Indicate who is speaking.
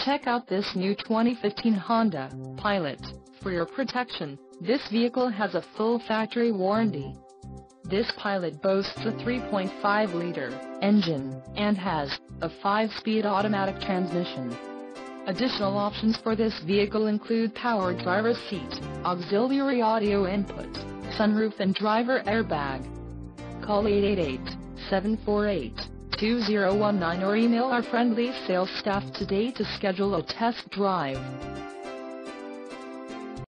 Speaker 1: Check out this new 2015 Honda Pilot. For your protection, this vehicle has a full factory warranty. This Pilot boasts a 3.5-liter engine and has a 5-speed automatic transmission. Additional options for this vehicle include power driver's seat, auxiliary audio input, sunroof and driver airbag. Call 888-748-2019 or email our friendly sales staff today to schedule a test drive.